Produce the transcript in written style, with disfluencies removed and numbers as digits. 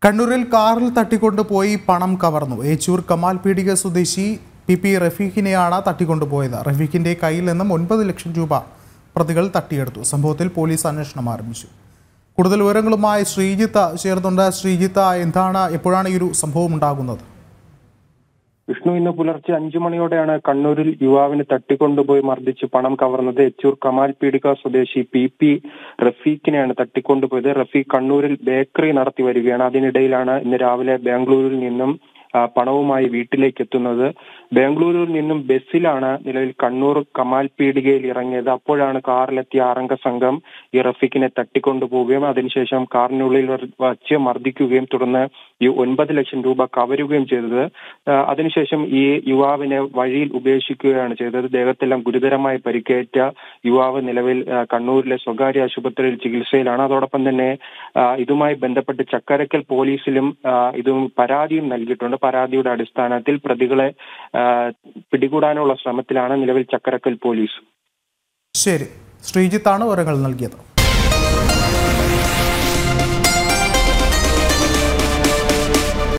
കണ്ണൂരിൽ കാറിൽ തട്ടിക്കൊണ്ടുപോയി പണം കവർന്നു. ഏച്ചൂർ കമാൽ പീടിക സ്വദേശി പി റഫീഖിനെയാണ് തട്ടിക്കൊണ്ടുപോയത്. റഫീഖിന്റെ കയ്യിൽ നിന്നും 9 ലക്ഷം രൂപ പ്രതികൾ തട്ടിയെടുത്തു. സംഭവത്തിൽ പോലീസ് അന്വേഷണം ആരംഭിച്ചു. കൂടുതൽ വിവരങ്ങളുമായി ശ്രീജിത്ത് ചേർന്നുണ്ട്. ശ്രീജിത്ത്, എപ്പോഴാണ് ഈ ഒരു സംഭവം ഉണ്ടാകുന്നത്? വിഷ്ണു, ഇന്ന് പുലർച്ചെ 5 മണിയോടെയാണ് കണ്ണൂരിൽ യുവാവിനെ തട്ടിക്കൊണ്ടുപോയി മർദ്ദിച്ച് പണം കവർന്നത്. ഏച്ചൂർ കമാൽ പീടിക സ്വദേശി പി റഫീഖിനെയാണ് തട്ടിക്കൊണ്ടുപോയത്. റഫീഖ് കണ്ണൂരിൽ ബേക്കറി നടത്തി വരികയാണ്. അതിനിടയിലാണ് ഇന്ന് രാവിലെ ബാംഗ്ലൂരിൽ നിന്നും പണവുമായി വീട്ടിലേക്ക് എത്തുന്നത്. ബാംഗ്ലൂരിൽ നിന്നും ബസ്സിലാണ് നിലവിൽ കണ്ണൂർ കമാൽ പീടികയിൽ ഇറങ്ങിയത്. അപ്പോഴാണ് കാറിലെത്തിയ 6 സംഘം ഈ റഫീഖിനെ തട്ടിക്കൊണ്ടുപോവുകയും അതിനുശേഷം കാറിനുള്ളിൽ വച്ച് മർദ്ദിക്കുകയും തുടർന്ന് ഈ 9 ലക്ഷം രൂപ കവരുകയും ചെയ്തത്. അതിനുശേഷം ഈ യുവാവിനെ വഴിയിൽ ഉപേക്ഷിക്കുകയാണ് ചെയ്തത്. ദേഹത്തെല്ലാം ഗുരുതരമായി പരിക്കേറ്റ യുവാവ് നിലവിൽ കണ്ണൂരിലെ സ്വകാര്യ ആശുപത്രിയിൽ ചികിത്സയിലാണ്. അതോടൊപ്പം തന്നെ ഇതുമായി ബന്ധപ്പെട്ട് ചക്കരക്കൽ പോലീസിലും പരാതിയും നൽകിയിട്ടുണ്ട്. പരാതിയുടെ അടിസ്ഥാനത്തിൽ പ്രതികളെ പിടികൂടാനുള്ള ശ്രമത്തിലാണ് നിലവിൽ ചക്കരക്കൽ പോലീസ്. ശരി, ശ്രീജിത്താണ് വിവരങ്ങൾ നൽകിയത്.